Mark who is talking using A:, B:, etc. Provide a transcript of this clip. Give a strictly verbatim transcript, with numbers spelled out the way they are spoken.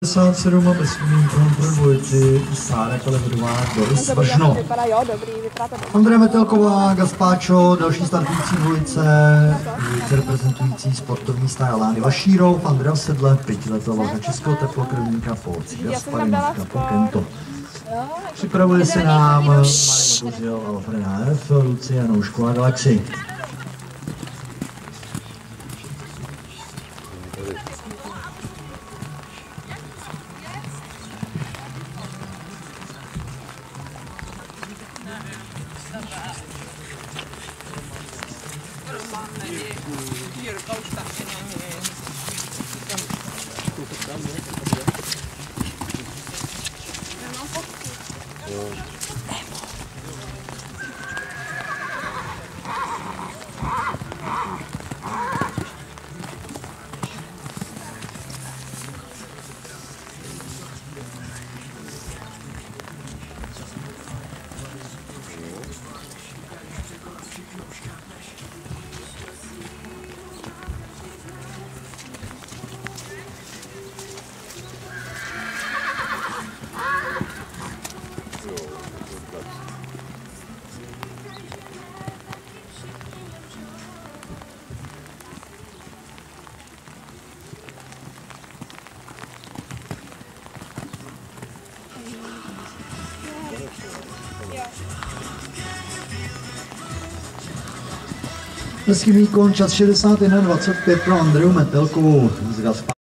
A: šedesát sedm a bez výjimkou pro dvojici Sára Kalevodová, Doris Važno. Andrea Metelková, Gaspáčo, další startující dvojice, dvojice reprezentující sportovní stáje Lány Vašírov, Andrea Sedle, pětiletého českého teplokrvníka Forci Gasparinovka Pokento. Připravuje se nám Marek Kořil, Alfreda F, Lucie Janoušková Galaxy. Hezký výkon, čas šedesát jedna dvacet pět pro Andreu Metelkovou z Gaspáča.